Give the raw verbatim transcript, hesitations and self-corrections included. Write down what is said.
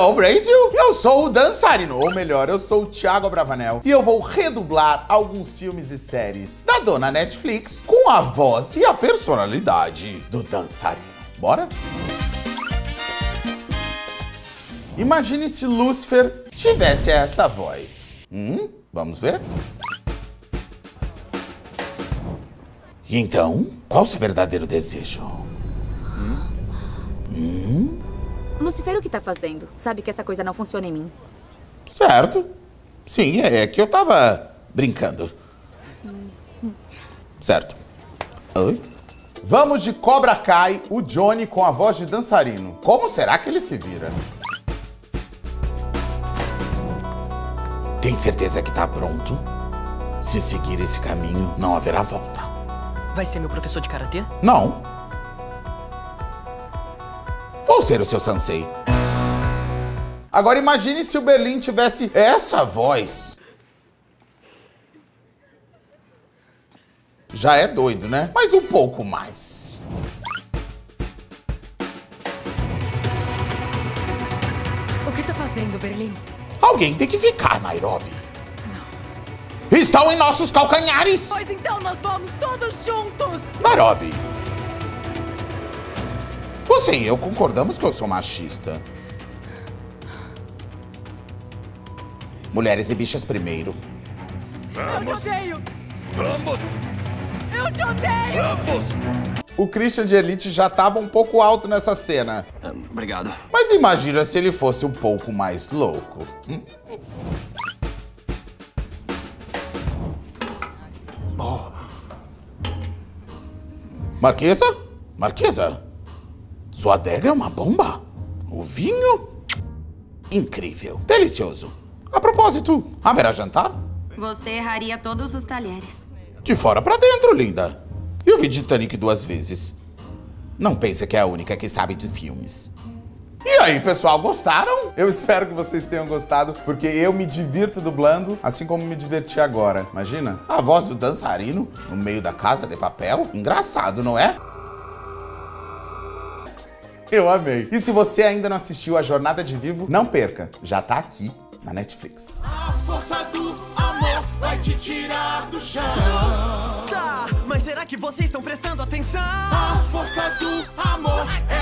Hello, Brasil! Eu sou o dançarino, ou melhor, eu sou o Thiago Abravanel e eu vou redublar alguns filmes e séries da dona Netflix com a voz e a personalidade do dançarino. Bora? Imagine se Lúcifer tivesse essa voz. Hum? Vamos ver? E então, qual o seu verdadeiro desejo? Hum? Hum? Lucifer, o que tá fazendo? Sabe que essa coisa não funciona em mim. Certo. Sim, é que eu tava brincando. Certo. Oi? Vamos de Cobra Kai, o Johnny com a voz de dançarino. Como será que ele se vira? Tem certeza que tá pronto? Se seguir esse caminho, não haverá volta. Vai ser meu professor de karatê? Não. Vou ser o seu sensei. Agora imagine se o Berlim tivesse essa voz. Já é doido, né? Mas um pouco mais. O que tá fazendo, Berlim? Alguém tem que ficar, Nairobi. Não. Estão em nossos calcanhares. Pois então nós vamos todos juntos. Nairobi. Você e eu concordamos que eu sou machista. Mulheres e bichas primeiro. Eu te odeio. Vamos! Eu te odeio. Vamos! O Christian de Elite já estava um pouco alto nessa cena. Obrigado. Mas imagina se ele fosse um pouco mais louco. Hum? Oh. Marquesa? Marquesa? Sua adega é uma bomba? O vinho? Incrível. Delicioso. A propósito, haverá jantar? Você erraria todos os talheres. De fora pra dentro, linda. Eu vi Titanic duas vezes. Não pense que é a única que sabe de filmes. E aí, pessoal, gostaram? Eu espero que vocês tenham gostado, porque eu me divirto dublando, assim como me diverti agora. Imagina, a voz do dançarino no meio da Casa de Papel. Engraçado, não é? Eu amei. E se você ainda não assistiu a Jornada de Vivo, não perca. Já tá aqui na Netflix. A força do amor vai te tirar do chão. Tá, mas será que vocês estão prestando atenção? A força do amor